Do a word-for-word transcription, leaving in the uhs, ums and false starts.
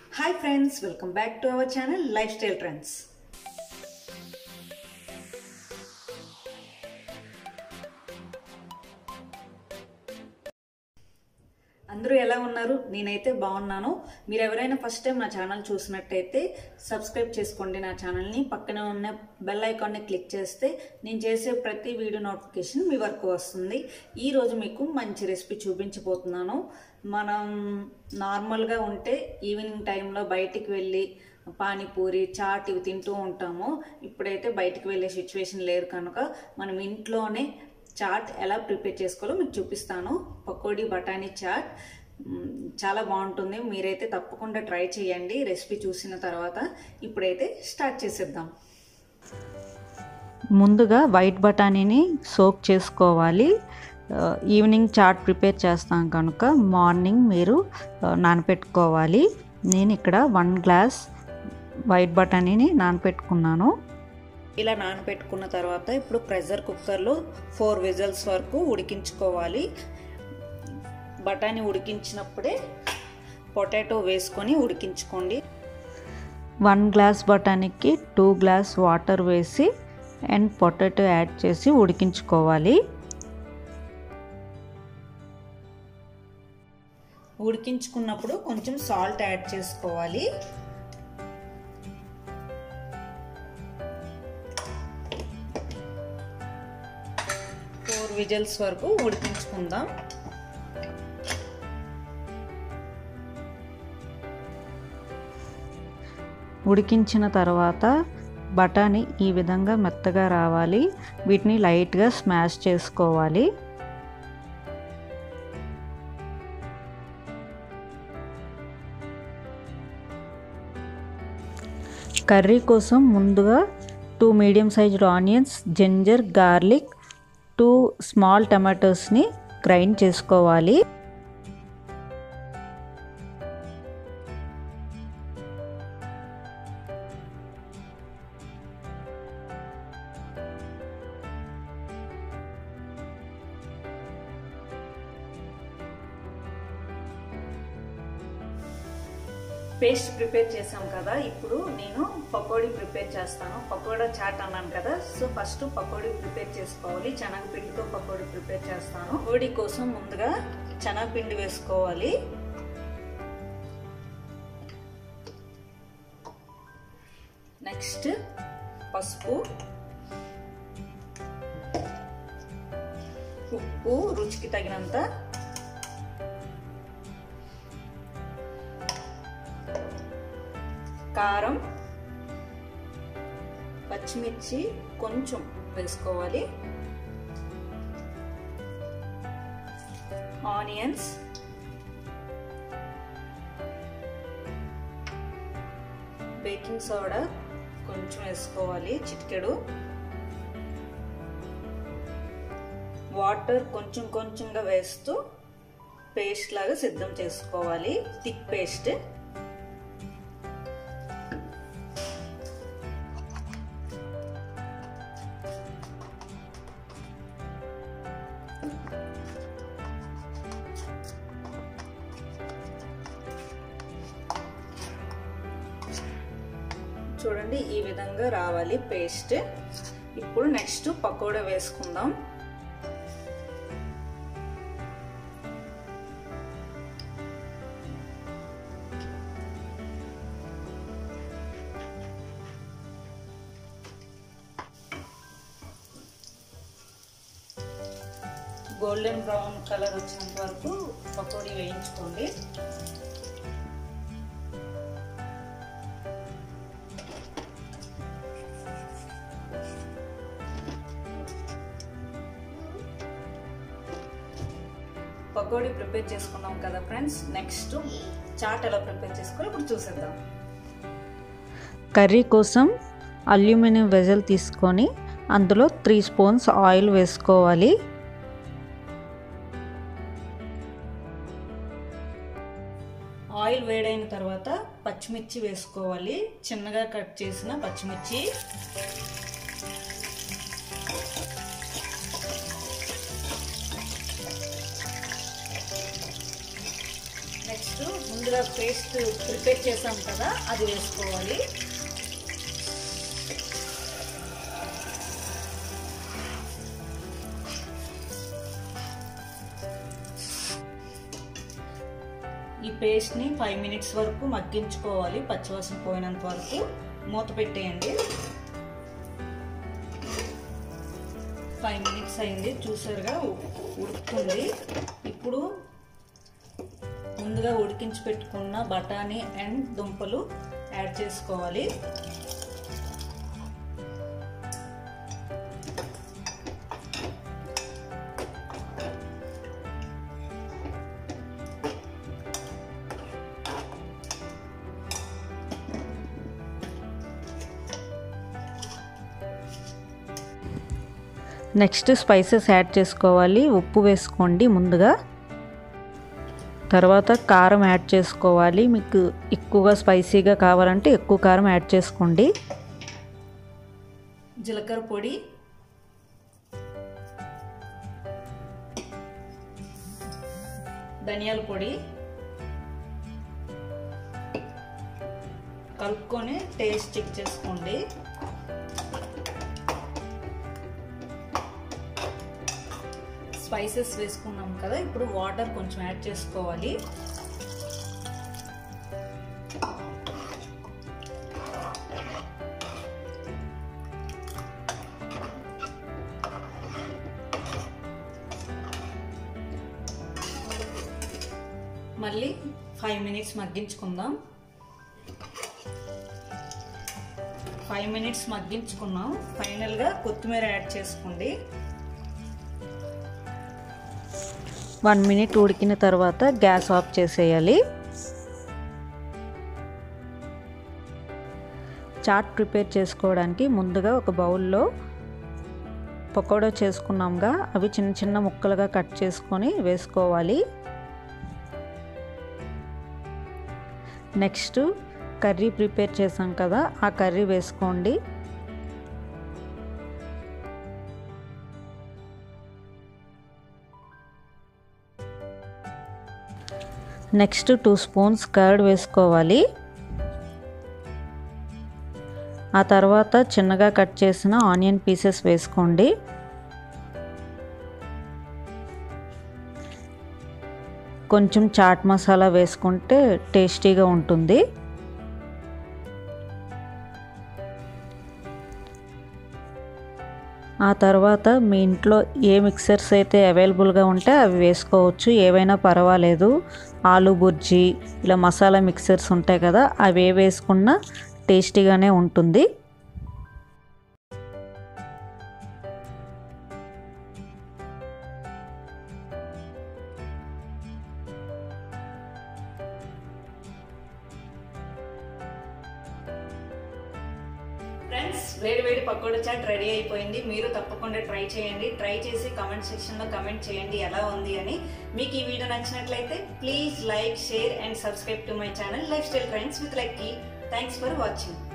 Hi friends, welcome back to our channel Lifestyle Trends. అందరూ ఎలా ఉన్నారు? నేనైతే బాగున్నాను. మీరు ఎవరైనా ఫస్ట్ టైం నా ఛానల్ చూసినట్టయితే సబ్స్క్రైబ్ చేసుకోండి నా ఛానల్ని. పక్కనే ఉన్న బెల్ ఐకాన్ని క్లిక్ చేస్తే నేను చేసే ప్రతి వీడియో నోటిఫికేషన్ మీ వరకు వస్తుంది. ఈరోజు మీకు మంచి రెసిపీ చూపించబోతున్నాను. మనం నార్మల్గా ఉంటే ఈవినింగ్ టైంలో బయటికి వెళ్ళి పానీపూరి చాట్ ఇవి తింటూ ఉంటాము. ఇప్పుడైతే బయటికి వెళ్ళే సిచ్యువేషన్ లేదు కనుక మనం ఇంట్లోనే చాట్ ఎలా ప్రిపేర్ చేసుకోవాలో మీకు చూపిస్తాను. పకోడీ బఠానీ చాట్ చాలా బాగుంటుంది. మీరైతే తప్పకుండా ట్రై చేయండి రెసిపీ చూసిన తర్వాత. ఇప్పుడైతే స్టార్ట్ చేసేద్దాం. ముందుగా వైట్ బఠానీని సోక్ చేసుకోవాలి. ఈవినింగ్ చాట్ ప్రిపేర్ చేస్తాం కనుక మార్నింగ్ మీరు నానపెట్టుకోవాలి. నేను ఇక్కడ వన్ గ్లాస్ వైట్ బఠానీని నానపెట్టుకున్నాను. ఇలా నానబెట్టుకున్న తర్వాత ఇప్పుడు ప్రెషర్ కుక్కర్లో ఫోర్ విజిల్స్ వరకు ఉడికించుకోవాలి. బఠానీ ఉడికించినప్పుడే పొటాటో వేసుకొని ఉడికించుకోండి. వన్ గ్లాస్ బఠానీకి టూ గ్లాస్ వాటర్ వేసి అండ్ పొటాటో యాడ్ చేసి ఉడికించుకోవాలి. ఉడికించుకున్నప్పుడు కొంచెం సాల్ట్ యాడ్ చేసుకోవాలి. ఫోర్ విజిల్స్ వరకు ఉడికించుకుందాం. ఉడికించిన తర్వాత బఠానీ ఈ విధంగా మెత్తగా రావాలి. వీటిని లైట్గా స్మాష్ చేసుకోవాలి. కర్రీ కోసం ముందుగా two medium sized onions, ginger, garlic, two small టమాటోస్ని గ్రైండ్ చేసుకోవాలి. పేస్ట్ ప్రిపేర్ చేసాం కదా, ఇప్పుడు నేను పకోడీ ప్రిపేర్ చేస్తాను. పకోడా చాట్ అన్నాను కదా, సో ఫస్ట్ పకోడీ ప్రిపేర్ చేసుకోవాలి. శనగపిండితో పకోడీ ప్రిపేర్ చేస్తాను. పకోడీ కోసం ముందుగా శనగపిండి వేసుకోవాలి. నెక్స్ట్ పసుపు, ఉప్పు రుచికి తగినంత, కారం, పచ్చిమిర్చి కొంచెం వేసుకోవాలి, ఆనియన్స్, బేకింగ్ సోడా కొంచెం వేసుకోవాలి, చిటికెడు, వాటర్ కొంచెం కొంచెంగా వేస్తూ పేస్ట్ లాగా సిద్ధం చేసుకోవాలి. Thick paste. చూడండి ఈ విధంగా రావాలి పేస్ట్. ఇప్పుడు నెక్స్ట్ పకోడా వేసుకుందాం. గోల్డెన్ బ్రౌన్ కలర్ వచ్చినంత వరకు పకోడీ వేయించుకోండి. పకోడీ ప్రిపేర్ చేసుకున్నాం కదా ఫ్రెండ్స్, నెక్స్ట్ చాట్ ఎలా ప్రిపేర్ చేసుకోవాలో ఇప్పుడు చూసేద్దాం. కర్రీ కోసం అల్యూమినియం వెజల్ తీసుకొని అందులో త్రీ స్పూన్స్ ఆయిల్ వేసుకోవాలి. ఆయిల్ వేడైన తర్వాత పచ్చిమిర్చి వేసుకోవాలి. చిన్నగా కట్ చేసిన పచ్చిమిర్చి, నెక్స్ట్ ముందు ముందుగా పేస్ట్ ప్రిపేర్ చేసాం కదా అది వేసుకోవాలి. ఈ పేస్ట్ని ఫైవ్ మినిట్స్ వరకు మగ్గించుకోవాలి, పచ్చివాసన పోయినంత వరకు. మూత పెట్టేయండి. ఫైవ్ మినిట్స్ అయింది, చూసారుగా ఉడుకుతుంది. ఇప్పుడు ముందుగా ఉడికించి పెట్టుకున్న బఠానీ అండ్ దుంపలు యాడ్ చేసుకోవాలి. నెక్స్ట్ స్పైసెస్ యాడ్ చేసుకోవాలి. ఉప్పు వేసుకోండి ముందుగా, తర్వాత కారం యాడ్ చేసుకోవాలి. మీకు ఎక్కువగా స్పైసీగా కావాలంటే ఎక్కువ కారం యాడ్ చేసుకోండి. జీలకర్ర పొడి, ధనియాల పొడి కలుపుకొని టేస్ట్ చెక్ చేసుకోండి. స్పైసెస్ వేసుకున్నాం కదా, ఇప్పుడు వాటర్ కొంచెం యాడ్ చేసుకోవాలి. మళ్ళీ ఫైవ్ మినిట్స్ మగ్గించుకుందాం. ఫైవ్ మినిట్స్ మగ్గించుకున్నాం. ఫైనల్గా కొత్తిమీర యాడ్ చేసుకోండి. వన్ మినిట్ ఉడికిన తర్వాత గ్యాస్ ఆఫ్ చేసేయాలి. చాట్ ప్రిపేర్ చేసుకోవడానికి ముందుగా ఒక బౌల్లో పకోడా చేసుకున్నాంగా, అవి చిన్న చిన్న ముక్కలుగా కట్ చేసుకొని వేసుకోవాలి. నెక్స్ట్ కర్రీ ప్రిపేర్ చేసాం కదా, ఆ కర్రీ వేసుకోండి. నెక్స్ట్ టూ స్పూన్స్ కర్డ్ వేసుకోవాలి. ఆ తర్వాత చిన్నగా కట్ చేసిన ఆనియన్ పీసెస్ వేసుకోండి. కొంచెం చాట్ మసాలా వేసుకుంటే టేస్టీగా ఉంటుంది. ఆ తర్వాత మీ ఇంట్లో ఏ మిక్సర్స్ అయితే అవైలబుల్గా ఉంటే అవి వేసుకోవచ్చు, ఏవైనా పర్వాలేదు. ఆలు బుర్జీ ఇలా మసాలా మిక్సర్స్ ఉంటాయి కదా, అవి ఏ వేసుకున్నా టేస్టీగానే ఉంటుంది. ఫ్రెండ్స్, వేడి వేడి పకోడా చాట్ రెడీ అయిపోయింది. మీరు తప్పకుండా ట్రై చేయండి. ట్రై చేసి కామెంట్ సెక్షన్లో కమెంట్ చేయండి ఎలా ఉంది అని. మీకు ఈ వీడియో నచ్చినట్లయితే please like, share and subscribe to my channel lifestyle trends with Lucky. Thanks for watching.